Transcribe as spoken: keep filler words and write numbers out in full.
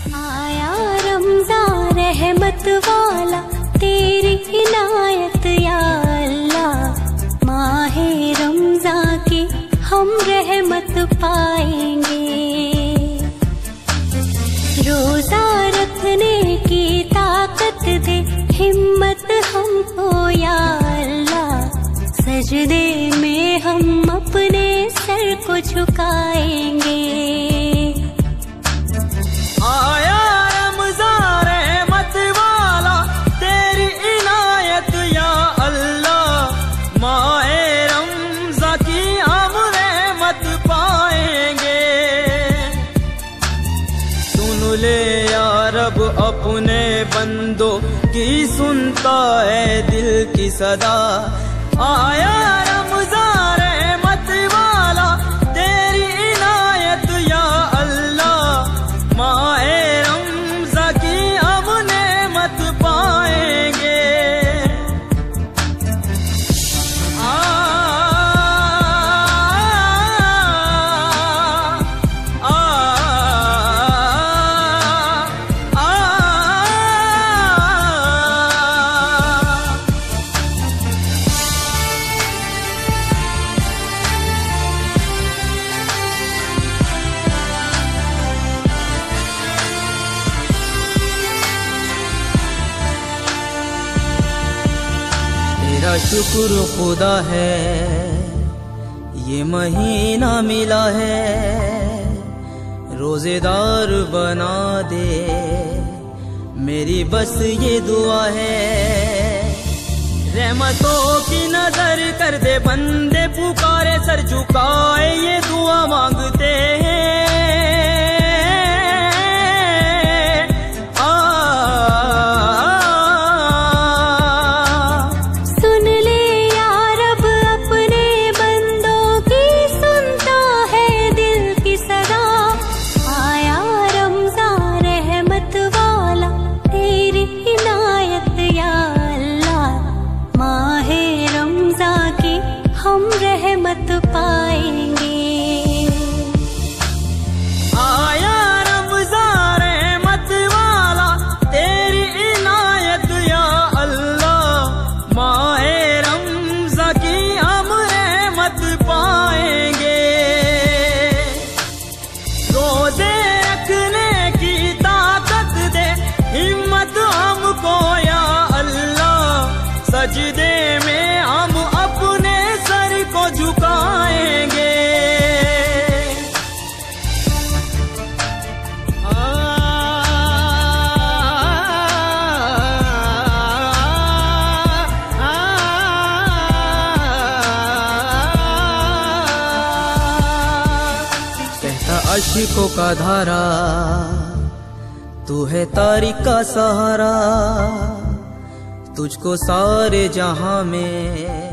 आया रमज़ान रहमत वाला, तेरी इनायत या अल्लाह। माहे रमज़ान की हम रहमत पाएंगे। रोजा रखने की ताकत दे, हिम्मत हमको या अल्लाह। सजदे में हम अपने सर को झुकाएंगे। आया रमज़ान रहमत वाला, तेरी इनायत या अल्लाह। माए रमज़ान की हम रहमत पाएंगे। सुन ले या रब अपने बंदों की, सुनता है दिल की सदा। आया रमज़ान रहमत वाला, तेरी इनायत या अल्लाह। माए रमज़ान की हम नेमत पाएंगे। आ, आ, आ, आ, तेरा शुक्र खुदा है, ये महीना मिला है। रोजेदार बना दे मेरी बस ये दुआ है। रहमतों की नजर कर दे, बंदे पुकारे सर झुकाए ये दुआ मांगते हैं। हम रहमत पाएंगे। आया रमज़ान रहमत वाला, तेरी इनायत या अल्लाह। माहे रमज़ान की हम रहमत पाएंगे। रोजे रखने की ताकत दे, हिम्मत हमको या अल्लाह। सजदे में हम अपने सर को झुकाएंगे। आ, आ, कहता अश्कों का धारा, तू है तारीख का सहारा। तुझको सारे जहां में